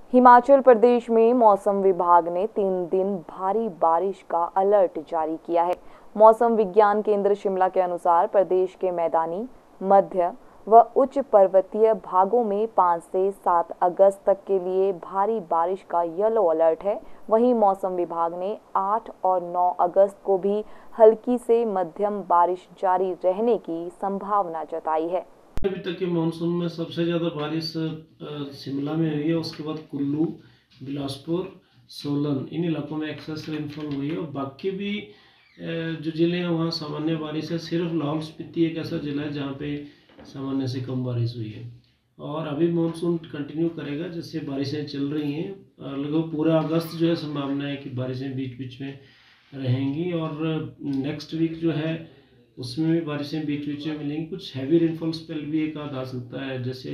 हिमाचल प्रदेश में मौसम विभाग ने 3 दिन भारी बारिश का अलर्ट जारी किया है। मौसम विज्ञान केंद्र शिमला के अनुसार प्रदेश के मैदानी, मध्य व उच्च पर्वतीय भागों में 5 से 7 अगस्त तक के लिए भारी बारिश का येलो अलर्ट है। वहीं मौसम विभाग ने 8 और 9 अगस्त को भी हल्की से मध्यम बारिश जारी रहने की संभावना जताई है। अभी तक के मानसून में सबसे ज़्यादा बारिश शिमला में हुई है। उसके बाद कुल्लू, बिलासपुर, सोलन, इन इलाकों में एक्सेस रेनफॉल हुई है। और बाकी भी जो ज़िले हैं वहाँ सामान्य बारिश है। सिर्फ लाहौल स्पीति एक ऐसा ज़िला है जहाँ पे सामान्य से कम बारिश हुई है। और अभी मानसून कंटिन्यू करेगा, जैसे बारिशें चल रही हैं। लगभग पूरा अगस्त जो है संभावना है कि बारिशें बीच बीच में रहेंगी। और नेक्स्ट वीक जो है उसमें भी बारिशें बीच बीच में मिलेंगी। कुछ हैवी रेनफॉल स्पेल भी एक आध आ सकता है, जैसे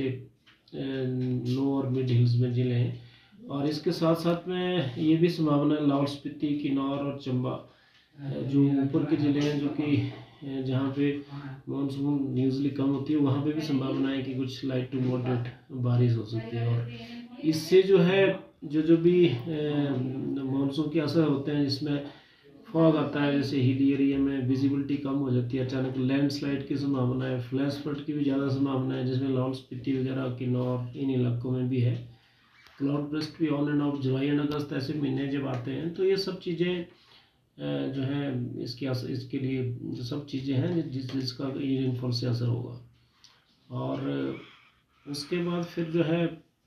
लो और मिड हिल्स में ज़िले हैं। और इसके साथ साथ में ये भी संभावना है लाहौल स्पीति, किन्नौर और चंबा जो ऊपर के ज़िले हैं, जो कि जहाँ पे मानसून यूजली कम होती है, वहाँ पे भी संभावना है कि कुछ लाइट टू मॉडरेट बारिश हो सकती है। और इससे जो है जो भी मानसून के असर होते हैं, जिसमें फॉग आता है, जैसे हिल एरिया में विजिबिलिटी कम हो जाती है, अचानक लैंडस्लाइड की संभावना है, फ्लैश फ्लड की भी ज़्यादा संभावना है, जिसमें लाहौल स्पीति वगैरह, किन्नौर, इन इलाकों में भी है। क्लाउड बर्स्ट भी on and off July and August ऐसे महीने जब आते हैं, तो ये सब चीज़ें जो है इसके लिए जो सब चीज़ें हैं जिसका ये रेनफॉल से असर होगा। और उसके बाद फिर जो है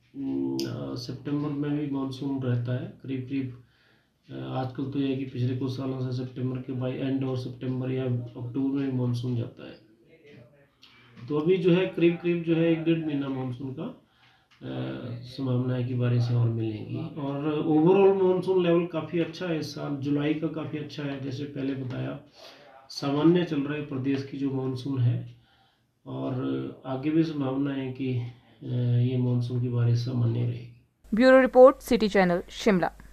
सितंबर में भी मानसून रहता है करीब करीब। आजकल तो यह है कि पिछले कुछ सालों से सितंबर के बाई एंड और सितंबर या अक्टूबर में मानसून जाता है। तो अभी जो है करीब करीब जो है 1-1.5 महीना मानसून का संभावना है कि बारिशें और मिलेंगी। और ओवरऑल मानसून लेवल काफ़ी अच्छा है इस साल। जुलाई का काफ़ी अच्छा है, जैसे पहले बताया, सामान्य चल रहा है प्रदेश की जो मानसून है। और आगे भी संभावना है कि ये मानसून की बारिश सामान्य रहेगी। Bureau report, city channel, Shimla.